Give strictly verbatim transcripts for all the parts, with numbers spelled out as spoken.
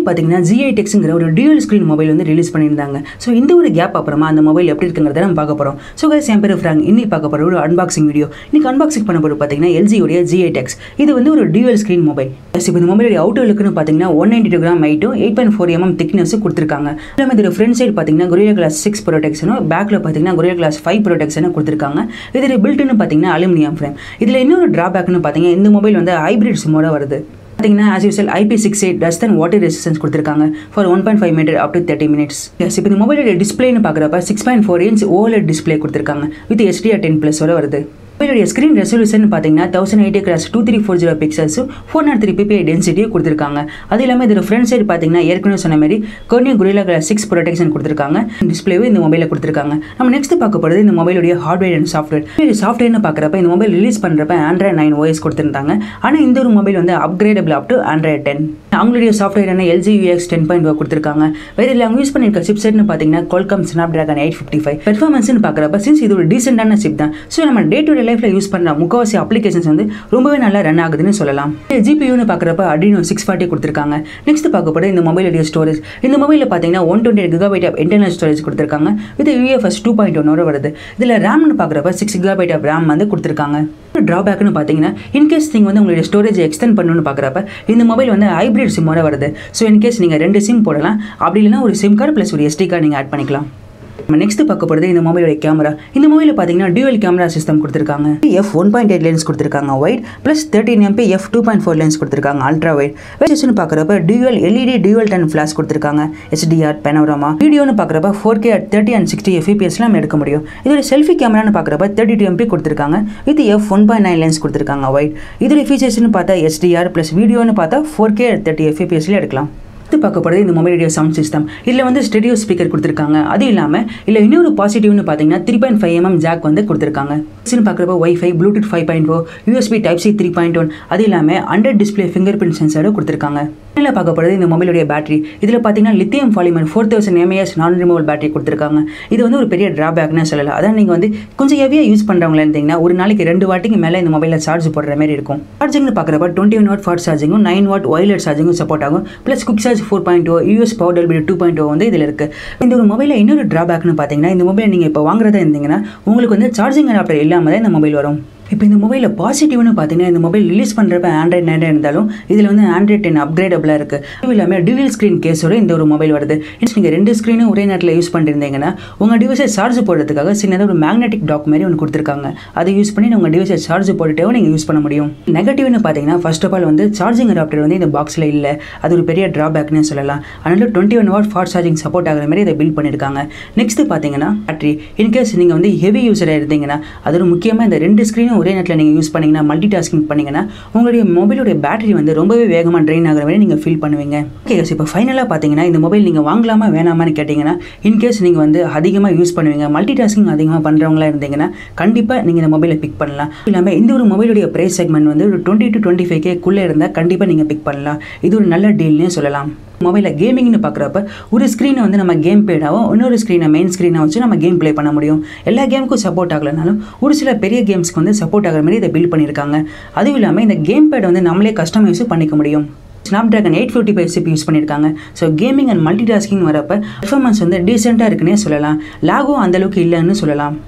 பார்த்தீங்கன்னா G eight எக்ஸ்ங்கிற ஒரு டியூவல் ஸ்க்ரீன் மொபைல் வந்து ரிலீஸ் பண்ணியிருந்தாங்க. ஸோ இந்த ஒரு கேப் அப்புறமா அந்த மொபைல் எப்படி இருக்குங்கிறத நம்ம பார்க்க போகிறோம். ஸோ கைஸ், என் பேர் ஃப்ராங்க். இன்னைக்கு பார்க்க போகிற ஒரு அன்பாக்சிங் வீடியோ. இன்னைக்கு அன்பாக்சிங் பண்ண போகிறது பார்த்தீங்கன்னா எல்ஜியோடைய ஜி எயிட் எக்ஸ். இது வந்து ஒரு டியூவல் ஸ்க்ரீன் மொபைல். இப்போ இந்த மொபைலுடைய அவுட்டர் லுக்குன்னு பார்த்தீங்கன்னா ஒன் நைன்டி டூ கிராம் ஹைட்டும் eight point four mm thickness கொடுத்துருக்காங்க. இல்லாமல் இதோட ஃப்ரண்ட் சைடு பார்த்தீங்கன்னா கொரில்லா கிளாஸ் சிக்ஸ் ப்ரொடெக்ஷனும், பேக்கில் பார்த்தீங்கன்னா கொரில்லா கிளாஸ் ஃபைவ் ப்ரொடெக்ஷனும் கொடுத்துருக்காங்க. இதோட பில்ட்னு பார்த்தீங்கன்னா அலுமினியம் ஃப்ரேம். இதில் இன்னொரு ட்ராபேக்னு பார்த்தீங்கன்னா இந்த மொபைல் வந்து ஹைப்ரிட் சிம்மோட வருது. பார்த்தீங்கன்னா as usual I P six eight dust and water resistance கொடுத்துருக்காங்க for one point five meter up to thirty minutes. Yes, இப்போ இந்த மொபைலோட டிஸ்பிளேன்னு பார்க்குறப்ப six point four inch OLED display கொடுத்துருக்காங்க வித் எச்டிஆர் டென் ப்ளஸ் வர வருது. மொபைலுடைய ஸ்க்ரீன் ரெசல்யூஷன் பார்த்தீங்கன்னா thousand eighty cross two three four zero பிக்சல்ஸும் ஃபோர் நாட் த்ரீ பிபிஐ டென்சிட்டியும் கொடுத்துருக்காங்க. அது இல்லாமல் இதோட ஃப்ரண்ட் சைடு பார்த்தீங்கன்னா ஏற்கனவே சொன்ன மாதிரி Corning Gorilla glass six protection கொடுத்துருக்காங்க. டிஸ்பிளேவும் இந்த மொபைலில் கொடுத்துருக்காங்க. நம்ம நெக்ஸ்ட் பார்க்க போகிறது இந்த மொபைலுடைய ஹார்ட்வேர் அண்ட் சாஃப்ட்வேர். சாஃப்ட்வேர்னு பார்க்குறப்ப இந்த மொபைல் ரிலீஸ் பண்ணுறப்ப ஆண்ட்ராய்ட் நைன் ஓஎஸ் கொடுத்துருந்தாங்க. ஆனால் இந்த ஒரு மொபைல் வந்து upgradable up to Android ten. அவங்களுடைய சாஃப்ட்வேர் என்ன எல்ஜி யூஎக்ஸ் டென் பாயிண்ட் கொடுத்துருக்காங்க. வேறு இதில் அவங்க யூஸ் பண்ணியிருக்க சிப் செட்னு பார்த்தீங்கன்னா Qualcomm Snapdragon எயிட் ஃபிஃப்டி ஃபைவ். பெர்ஃபார்மன்ஸ்னு பார்க்குறப்ப சின்ஸ் இது ஒரு டீசென்டான சிப் தான். ஸோ நம்ம டே டு டே லைஃப்பில் யூஸ் பண்ணுற முக்கால்வாசி அப்ளிகேஷன்ஸ் வந்து ரொம்பவே நல்லா ரன் ஆகுதுன்னு சொல்லலாம். ஜிபியூன்னு பார்க்குறப்ப Adreno சிக்ஸ் ஃபார்ட்டி கொடுத்துருக்காங்க. நெக்ஸ்ட் பார்க்க போகிறது இந்த மொபைலுடைய ஸ்டோரேஜ். இந்த மொபைலில் பார்த்தீங்கன்னா one twenty eight gigabyte of internal storage கொடுத்துருக்காங்க with UFS two point one வருது. இதில் ரேம்னு பார்க்குறப்ப சிக்ஸ் கிகாபைட் ஆஃப் ரேம் வந்து கொடுத்துருக்காங்க. ட்ராபேக்னு பார்த்தீங்கன்னா இன்கேஸ் நீங்கள் வந்து உங்களுடைய ஸ்டோரேஜ் எக்ஸ்டெண்ட் பண்ணணும்னு பார்க்குறப்ப இந்த மொபைல் வந்து ஹைப்ரிட் சிம்மோட வருது. ஸோ இன்கேஸ் நீங்கள் ரெண்டு சிம் போடலாம், அப்படி இல்லைனா ஒரு சிம் கார்டு ப்ளஸ் ஒரு எஸ்டி கார்டு நீங்கள் ஆட் பண்ணிக்கலாம். நம்ம நெக்ஸ்ட் பார்க்க போகிறது இந்த மொபைலுடைய கேமரா. இந்த மொபைலில் பார்த்தீங்கன்னா டியூவல் கேமரா சிஸ்டம் கொடுத்துருக்காங்க. F one point eight lens கொடுத்துருக்காங்க wide plus thirteen MP F two point four lens கொடுத்துருக்காங்க அல்ட்ரா வைட். வேரியேஷன் பார்க்குறப்ப dual LED dual ten flash கொடுத்துருக்காங்க. HDR panorama. வீடியோன்னு பார்க்குறப்ப four K at thirty and sixty எஃபிபிஎஸ்லாம் நம்ம எடுக்க முடியும். இதோட செல்ஃபி கேமரான்னு பார்க்குறப்ப தேர்ட்டி டூ எம்பி கொடுத்துருக்காங்க with F one point nine lens கொடுத்துருக்காங்க வைட். இதோட ஃபீச்சர்ஸ்னு பார்த்தா எச்டிஆர் ப்ளஸ் வீடியோன்னு பார்த்தா ஃபோர் கே அட் தேர்ட்டி எஃபிபிஎஸ்ல எடுக்கலாம். இது பார்க்கப்படுறது இந்த மொபைலுடைய சவுண்ட் சிஸ்டம். இதில் வந்து ஸ்டெடியோ ஸ்பீக்கர் கொடுத்துருக்காங்க. அது இல்லாமல் இல்லை இன்னொரு பாசிட்டிவ்னு பார்த்தீங்கன்னா three point five mm jack வந்து கொடுத்துருக்காங்க. பார்க்குறப்ப WiFi bluetooth five point four USB type C three point one அது இல்லாமல் அண்டர் டிஸ்பிளே ஃபிங்கர் பிரிண்ட் சென்சாரும் கொடுத்துருக்காங்க. இதில் பார்க்கப்படுறது இந்த மொபைலுடைய பேட்டரி. இதில் பார்த்தீங்கன்னா lithium polymer four thousand mAh non removal battery கொடுத்துருக்காங்க. இது வந்து ஒரு பெரிய ட்ராபேக்னு சொல்லலாம். அதான் நீங்கள் வந்து கொஞ்சம் ஹெவியாக யூஸ் பண்ணுறவங்களா இருந்தீங்கன்னா ஒரு நாளைக்கு ரெண்டு வாட்டிக்கு மேலே இந்த மொபைலில் சார்ஜ் போடுற மாதிரி இருக்கும். சார்ஜிங்னு பார்க்குறப்ப டுவெண்ட்டி ஒன் வாட் ஃபாஸ்ட் சார்ஜிங்கும் நைன் வாட் ஒயர்லெஸ் சார்ஜிங்கும் சப்போர்ட் ஆகும். Plus quick charge four point O US power delivery two point O வந்து இதில் இருக்குது. இந்த ஒரு மொபைலில் இன்னொரு ட்ராபேக்னு பார்த்தீங்கன்னா இந்த மொபைல் நீங்கள் இப்போ வாங்குறதா இருந்தீங்கன்னா உங்களுக்கு வந்து சார்ஜிங் அடாப்டர் இல்லாமல் தான் இந்த மொபைல் வரும். இப்போ இந்த மொபைலில் பாசிட்டிவ்னு பார்த்தீங்கன்னா இந்த மொபைல் ரிலீஸ் பண்ணுறப்ப ஆண்ட்ராய்ட் நைன் இருந்தாலும் இதில் வந்து ஆண்ட்ராய்ட் டென் அப்கிரேடபிளாக இருக்குது. அதுவும் இல்லாமல் டியூவல் ஸ்க்ரீன் கேஸோட இந்த ஒரு மொபைல் வருது. நீங்கள் ரெண்டு ஸ்க்ரீனும் ஒரே நேரத்தில் யூஸ் பண்ணிருந்தீங்கன்னா உங்கள் டிவைஸை சார்ஜ் போடுறதுக்காக சின்னதாக ஒரு மேக்னெட்டிக் டாக் மாதிரி ஒன்று கொடுத்துருக்காங்க. அதை யூஸ் பண்ணி உங்கள் டிவைஸை சார்ஜ் போட்டுட்டே நீங்கள் யூஸ் பண்ண முடியும். நெகட்டிவ்னு பார்த்தீங்கன்னா ஃபர்ஸ்ட் ஆஃப் ஆல் வந்து சார்ஜிங் அடாப்டர் வந்து இந்த பாக்ஸில் இல்லை. அது ஒரு பெரிய ட்ராபேக்னு சொல்லலாம். அதனால twenty one watt fast charging support ஆகிற மாதிரி இதை பில்ட் பண்ணியிருக்காங்க. நெக்ஸ்ட் பார்த்தீங்கன்னா பேட்டரி. இன்கேஸ் நீங்கள் வந்து ஹெவி யூஸராக இருந்தீங்கன்னா அதோட முக்கியமாக இந்த ரெண்டு ஸ்க்ரீனும் ஒரே நேரத்தில் நீங்கள் யூஸ் பண்ணீங்கன்னா மல்டி டாஸ்கிங் பண்ணீங்கன்னா உங்களுடைய மொபைலுடைய பேட்டரி வந்து ரொம்பவே வேகமாக ட்ரெயின் ஆகிற மாதிரி நீங்கள் ஃபீல் பண்ணுவீங்க. ஓகே, இப்போ ஃபைனலாக பார்த்தீங்கன்னா இந்த மொபைல் நீங்கள் வாங்கலாமா வேணாமான்னு கேட்டிங்கன்னா இன்கேஸ் நீங்கள் வந்து அதிகமாக யூஸ் பண்ணுவீங்க, மல்டி டாஸ்கிங் அதிகமாக பண்ணுறவங்களா இருந்தீங்கன்னா கண்டிப்பாக நீங்கள் இந்த மொபைலை பிக் பண்ணலாம். இல்லாமல் இந்த ஒரு மொபைலுடைய ப்ரைஸ் செக்மெண்ட் வந்து ஒரு டுவெண்ட்டி டு டுவெண்ட்டி ஃபைவ் கேக்குள்ளே இருந்தால் கண்டிப்பாக நீங்கள் பிக் பண்ணலாம். இது ஒரு நல்ல டீல்னே சொல்லலாம். மொபைலில் கேமிங்னு பார்க்குறப்ப ஒரு ஸ்க்ரீனை வந்து நம்ம கேம் பேடாகவும் இன்னொரு ஸ்க்ரீனை மெயின் ஸ்க்ரீனை வச்சு நம்ம கேம் ப்ளே பண்ண முடியும். எல்லா கேமுக்கும் சப்போர்ட் ஆகலைனாலும் ஒரு சில பெரிய கேம்ஸ்க்கு வந்து சப்போர்ட் ஆகிற மாதிரி இதை பில்ட் பண்ணியிருக்காங்க. அதுவும் இல்லாமல் இந்த கேம் பேட் வந்து நம்மளே கஸ்டமைஸ் பண்ணிக்க முடியும். Snapdragon eight fifty five chip use பண்ணியிருக்காங்க. So gaming and multi tasking வரப்போ பெர்ஃபார்மன்ஸ் வந்து டீசெண்டாக இருக்குன்னே சொல்லலாம். லாகும் அந்தளவுக்கு இல்லைன்னு சொல்லலாம்.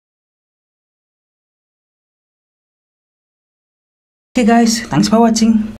Okay guys, thanks for watching.